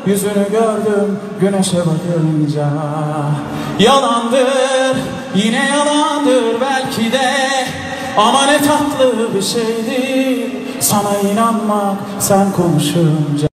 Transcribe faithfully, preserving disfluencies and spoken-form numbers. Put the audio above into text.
yüzünü gördüm güneşe bakınca. Yalandır, yine yalandır belki de, ama ne tatlı bir şeydir sana inanmak sen konuşunca.